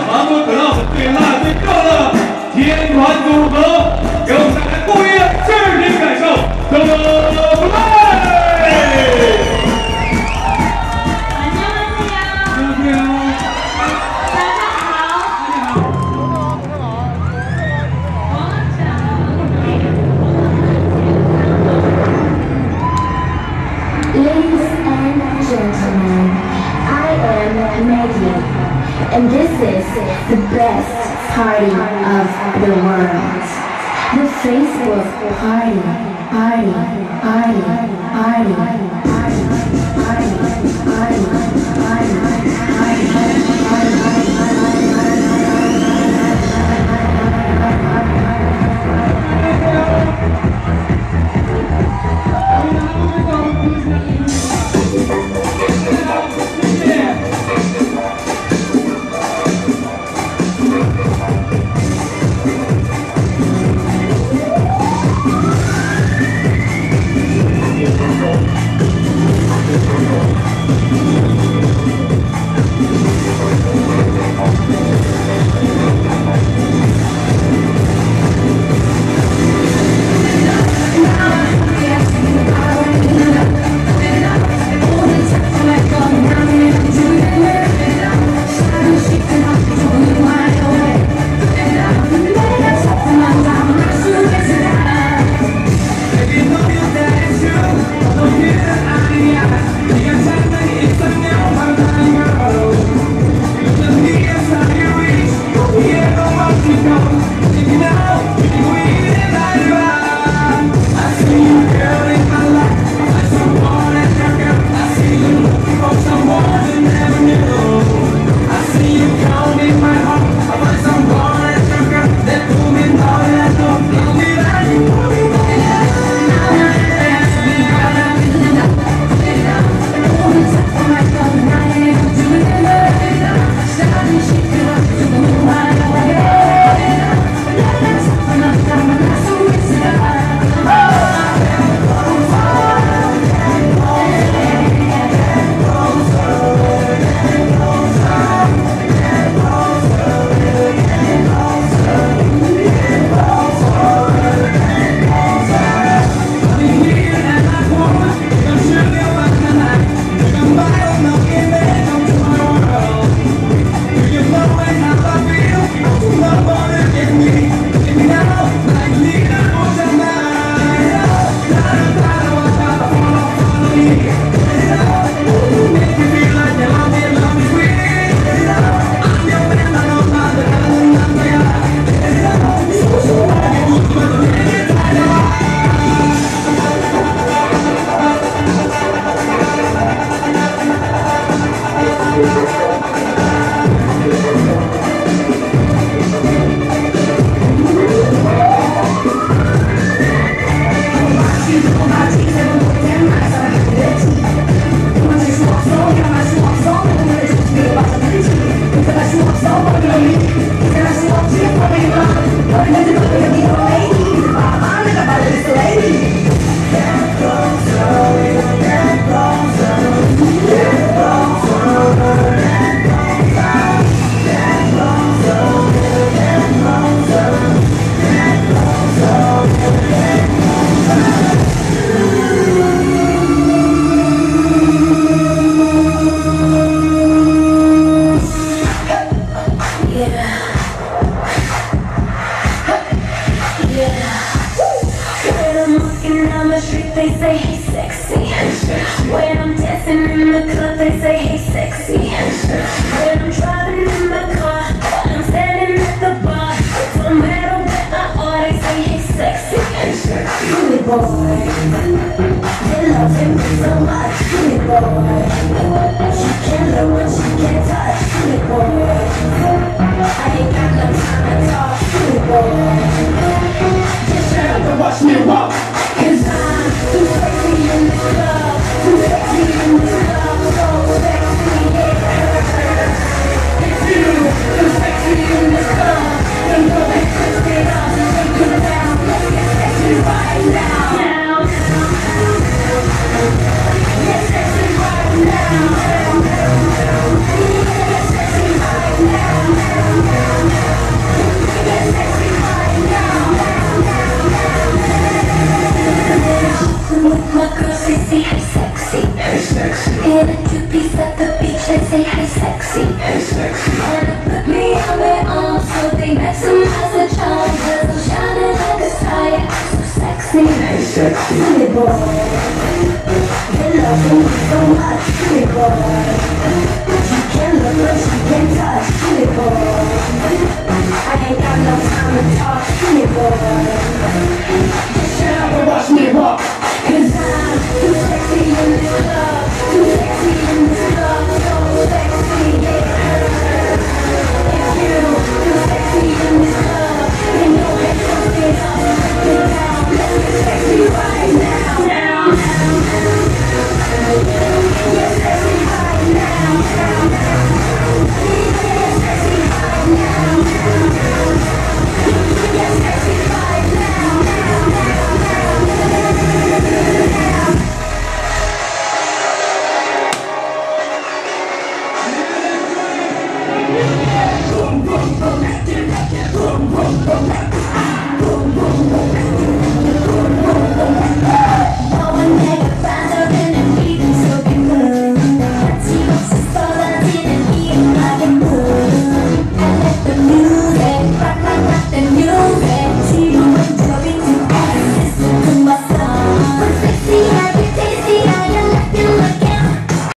芒果可乐最辣最热的天团组合，给我们带来不一样视听感受。 And this is the best party of the world. The Facebook party, party, party, party, party, party, party, they say he's sexy. When I'm dancing in the club, they say he's sexy. When I'm driving in my car, while I'm standing at the bar, no matter where I are, they say he's sexy. Pretty boy, they love him so much. Pretty boy, she can't look what she can't touch. Pretty boy, I ain't got no time to talk. Pretty boy, just shut up and watch me walk. 'Cause I'm too sexy in this club, too sexy in this club, so sexy, yeah. It's you, too sexy in this club, don't go back, twist it up, take it down, let's get sexy right now. Get sexy right now. sexy. Wanna put me on their arms so they maximize the charm. 'Cause I'm shining like a star, yeah, so sexy. Silly boy, you love me so much, silly boy.